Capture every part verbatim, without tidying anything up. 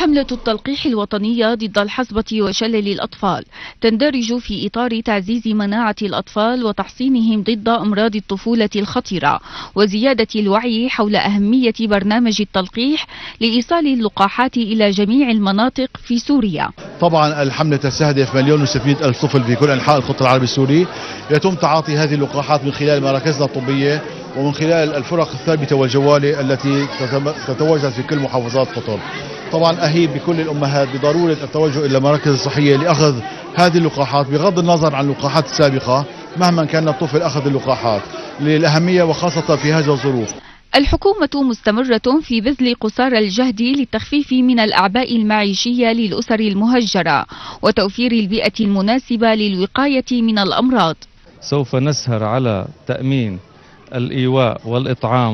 حملة التلقيح الوطنية ضد الحصبة وشلل الأطفال تندرج في إطار تعزيز مناعة الأطفال وتحصينهم ضد أمراض الطفولة الخطيرة وزيادة الوعي حول أهمية برنامج التلقيح لإيصال اللقاحات إلى جميع المناطق في سوريا. طبعا الحملة تستهدف مليون وستمئة ألف طفل في كل أنحاء الخط العربي السوري. يتم تعاطي هذه اللقاحات من خلال مراكزنا الطبية ومن خلال الفرق الثابتة والجوالة التي تتواجد في كل محافظات قطر. طبعا أهيب بكل الأمهات بضرورة التوجه إلى المراكز الصحية لأخذ هذه اللقاحات بغض النظر عن اللقاحات السابقة مهما كان الطفل أخذ اللقاحات للأهمية وخاصة في هذه الظروف. الحكومة مستمرة في بذل قصارى الجهد للتخفيف من الأعباء المعيشية للأسر المهجرة وتوفير البيئة المناسبة للوقاية من الأمراض. سوف نسهر على تأمين الإيواء والإطعام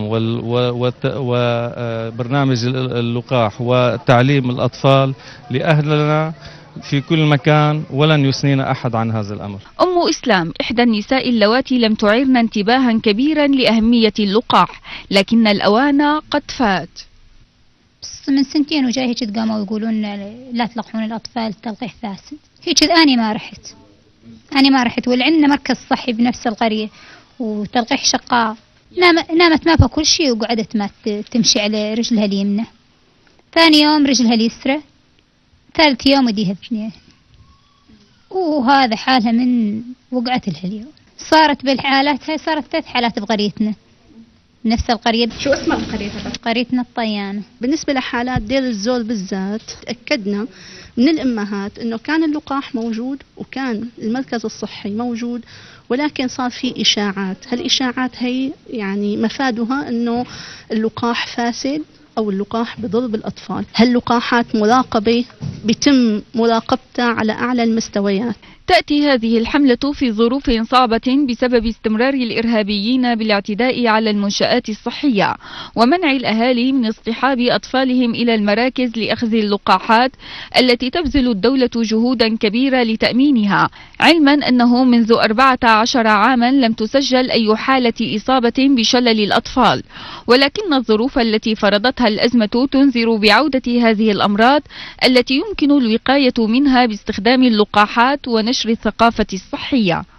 وبرنامج اللقاح وتعليم الأطفال لأهلنا في كل مكان ولن يثنينا أحد عن هذا الأمر. أم إسلام إحدى النساء اللواتي لم تعرن انتباها كبيرا لأهمية اللقاح لكن الأوان قد فات. من سنتين وجاي هيك قاموا يقولون لا تلقحون الأطفال التلقيح فاسد. هيك أنا ما رحت أنا ما رحت والعندنا مركز صحي بنفس القرية وتلقيح شقاء. نامت ما كل شيء وقعدت ما تمشي على رجلها اليمنى. ثاني يوم رجلها اليسرى. ثالث يوم وديها اثنين. وهذا حالها من وقعت لها اليوم. صارت بالحالات هاي صارت ثلاث حالات بقريتنا. نفس القرية. شو اسم القرية؟ قريتنا الطيانة. بالنسبة لحالات دير الزول بالذات تأكدنا من الأمهات إنه كان اللقاح موجود وكان المركز الصحي موجود ولكن صار في إشاعات. هالإشاعات هي يعني مفادها إنه اللقاح فاسد أو اللقاح بضر بالأطفال. هاللقاحات مراقبة بيتم مراقبتها على أعلى المستويات. تأتي هذه الحملة في ظروف صعبة بسبب استمرار الإرهابيين بالاعتداء على المنشآت الصحية ومنع الأهالي من اصطحاب أطفالهم إلى المراكز لأخذ اللقاحات التي تبذل الدولة جهودا كبيرة لتأمينها، علما أنه منذ أربعة عشر عاما لم تسجل أي حالة إصابة بشلل الأطفال، ولكن الظروف التي فرضتها الأزمة تنذر بعودة هذه الأمراض التي يمكن الوقاية منها باستخدام اللقاحات ونشر الثقافة الصحية.